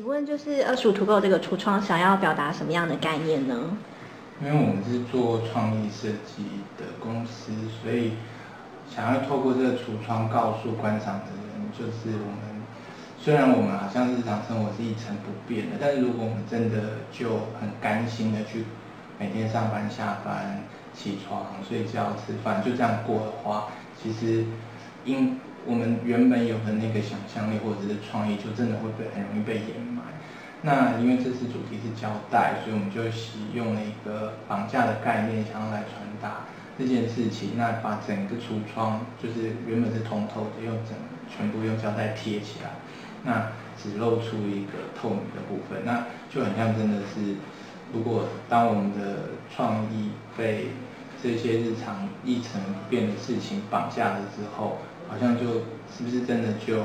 请问就是25土狗这个橱窗想要表达什么样的概念呢？ 因为我们是做创意设计的公司，所以想要透过这个橱窗告诉观赏的人，就是我们虽然我们好像日常生活是一成不变的，但是如果我们真的就很甘心的去每天上班、下班、起床、睡觉、吃饭就这样过的话，其实我们原本有的那个想象力或者是创意，就真的会很容易被掩埋。那因为这次主题是胶带，所以我们就用了一个绑架的概念，想要来传达这件事情。那把整个橱窗就是原本是通透的，全部用胶带贴起来，那只露出一个透明的部分，那就很像真的是，如果当我们的创意被这些日常一成不变的事情绑架了之后，好像就是不是真的就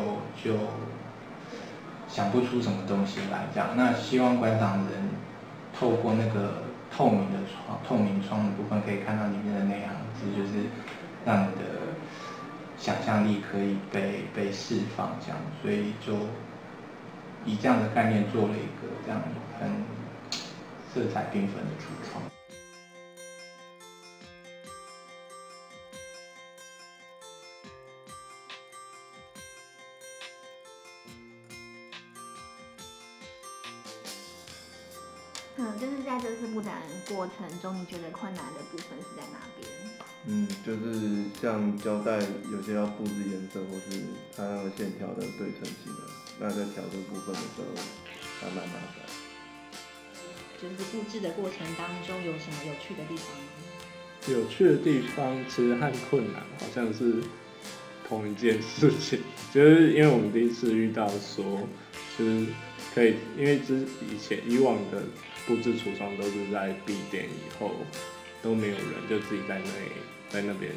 想不出什么东西来这样。那希望观赏人透过那个透明窗的部分，可以看到里面的内行字，就是让你的想象力可以被释放这样。所以就以这样的概念做了一个这样很色彩缤纷的橱窗。 就是在这次布展过程中，你觉得困难的部分是在哪边？ 就是像胶带有些要布置颜色，或是它那个线条的对称性啊，那在调这部分的时候还蛮麻烦。 就是布置的过程当中有什么有趣的地方吗？ 有趣的地方其实和困难好像是同一件事情，就是因为我们第一次遇到说，就是可以，因为以往的布置橱窗都是在闭店以后都没有人，就自己在那边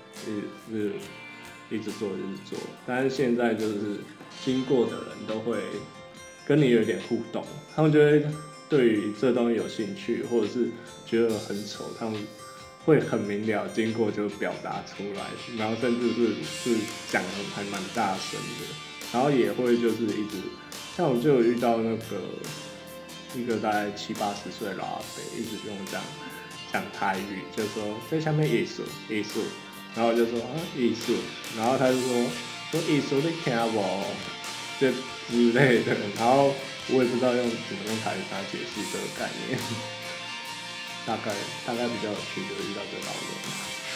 一直做，但是现在就是经过的人都会跟你有点互动，他们就会对于这东西有兴趣，或者是觉得很丑，他们会很明了，经过就表达出来，然后甚至是讲的还蛮大声的，然后也会就是一直，像我就有遇到那个一个大概70、80岁的老阿伯，一直用这样讲台语，就说这下面艺术，然后我就说艺术，然后他就说艺术你听无，这之类的，然后我也不知道怎么用台语跟他解释这个概念，大概比较有趣，就遇到这老人。